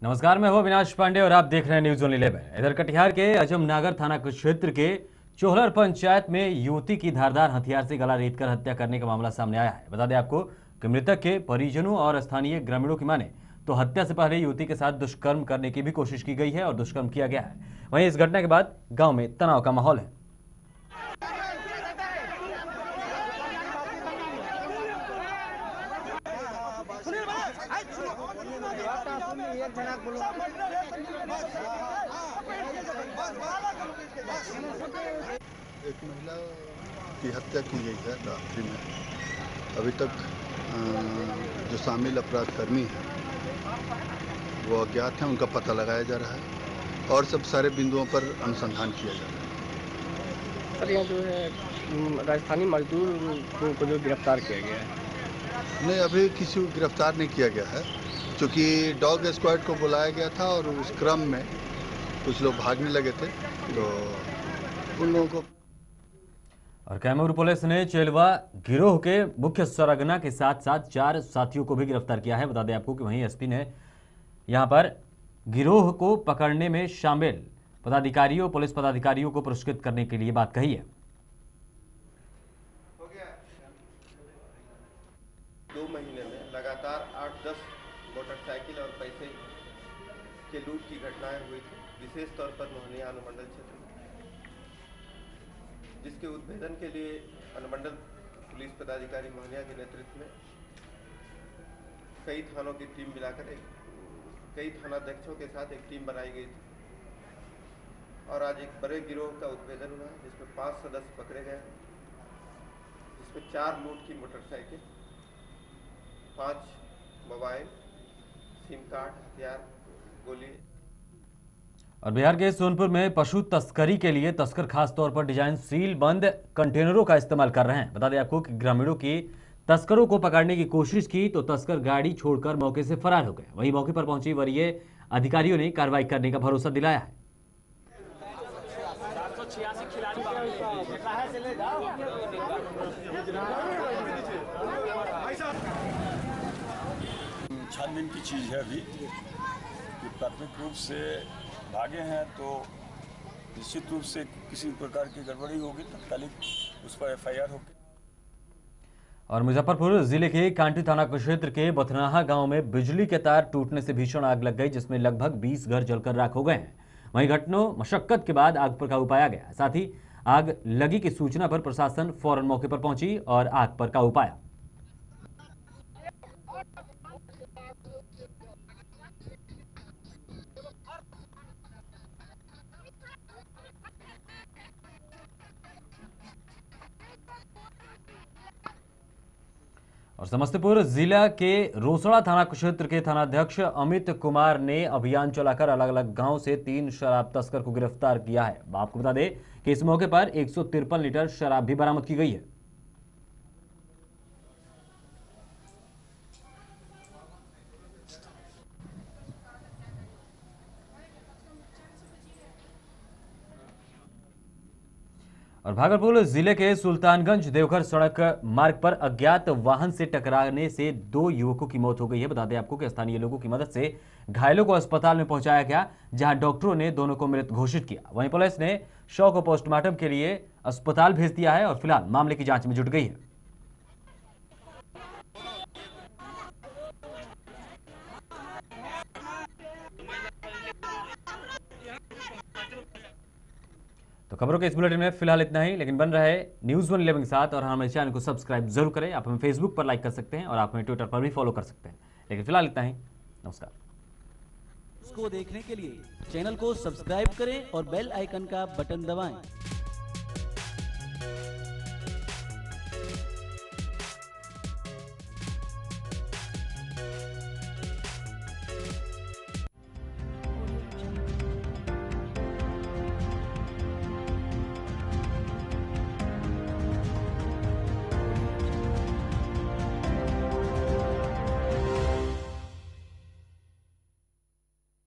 नमस्कार, मैं हूं अविनाश पांडे और आप देख रहे हैं न्यूज ऑन 11। इधर कटिहार के अजमनागर थाना क्षेत्र के चोहलर पंचायत में युवती की धारदार हथियार से गला रेतकर हत्या करने का मामला सामने आया है। बता दें आपको कि मृतक के परिजनों और स्थानीय ग्रामीणों की माने तो हत्या से पहले युवती के साथ दुष्कर्म करने की भी कोशिश की गई है और दुष्कर्म किया गया है। वहीं इस घटना के बाद गाँव में तनाव का माहौल है। एक महिला की हत्या की गई है रात्रि में। अभी तक जो शामिल अपराधकर्मी हैं वो अज्ञात हैं, उनका पता लगाया जा रहा है और सब सारे बिंदुओं पर अनुसंधान किया जा रहा है। सर, यहाँ जो है राजस्थानी मजदूर को जो गिरफ्तार किया गया है? नहीं, अभी किसी को गिरफ्तार नहीं किया गया है, क्योंकि डॉग स्क्वाड को बुलाया गया था और उस क्रम में कुछ लोग भागने लगे थे तो उन लोगों को। और कैमूर पुलिस ने चेलवा गिरोह के मुख्य सरगना के साथ साथ 4 साथियों को भी गिरफ्तार किया है। बता दें आपको कि वहीं एसपी ने यहां पर गिरोह को पकड़ने में शामिल पदाधिकारियों, पुलिस पदाधिकारियों को पुरस्कृत करने के लिए बात कही है। 2 महीने में लगातार 8-10 मोटरसाइकिल और पैसे के लूट की घटनाएं हुई थी, विशेष तौर पर मोहनिया अनुमंडल क्षेत्र में, जिसके उद्भेदन के लिए अनुमंडल पुलिस पदाधिकारी मोहनिया के नेतृत्व में कई थानों की टीम मिलाकर कई थानाध्यक्षों के साथ एक टीम बनाई गई थी और आज एक बड़े गिरोह का उद्भेदन हुआ है, जिसमें 5 सदस्य पकड़े गए हैं, जिसमें 4 लूट की मोटरसाइकिल, 5 मोबाइल, सिम कार्ड, हथियार, गोली। और बिहार के सोनपुर में पशु तस्करी के लिए तस्कर खास तौर पर डिजाइन सील बंद कंटेनरों का इस्तेमाल कर रहे हैं। बता दें आपको कि ग्रामीणों की तस्करों को पकड़ने की कोशिश की तो तस्कर गाड़ी छोड़कर मौके से फरार हो गए। वहीं मौके पर पहुंची वरीय अधिकारियों ने कार्रवाई करने का भरोसा दिलाया है। छानबीन की चीज है अभी, प्राथमिक रूप से भागे हैं तो निश्चित रूप से किसी प्रकार की गड़बड़ी होगी, तत्कालिक उस पर एफआईआर होगी। और मुजफ्फरपुर जिले के कांटी थाना क्षेत्र के बथनाहा गांव में बिजली के तार टूटने से भीषण आग लग गई, जिसमें लगभग 20 घर जलकर राख हो गए हैं। वहीं घटना मशक्कत के बाद आग पर काबू पाया गया। साथ ही आग लगी की सूचना पर प्रशासन फौरन मौके पर पहुंची और आग पर काबू पाया। और समस्तीपुर जिला के रोसड़ा थाना क्षेत्र के थानाध्यक्ष अमित कुमार ने अभियान चलाकर अलग अलग गांव से 3 शराब तस्कर को गिरफ्तार किया है। आपको बता दें कि इस मौके पर 153 लीटर शराब भी बरामद की गई है। और भागलपुर जिले के सुल्तानगंज देवघर सड़क मार्ग पर अज्ञात वाहन से टकराने से 2 युवकों की मौत हो गई है। बता दें आपको कि स्थानीय लोगों की मदद से घायलों को अस्पताल में पहुंचाया गया, जहां डॉक्टरों ने दोनों को मृत घोषित किया। वहीं पुलिस ने शव को पोस्टमार्टम के लिए अस्पताल भेज दिया है और फिलहाल मामले की जांच में जुट गई है। तो खबरों के इस बुलेटिन में फिलहाल इतना ही, लेकिन बन रहे न्यूज़ 111 के साथ और हमारे चैनल को सब्सक्राइब जरूर करें। आप हमें फेसबुक पर लाइक कर सकते हैं और आप हमें ट्विटर पर भी फॉलो कर सकते हैं। लेकिन फिलहाल इतना ही, नमस्कार। इसको देखने के लिए चैनल को सब्सक्राइब करें और बेल आइकन का बटन दबाएं।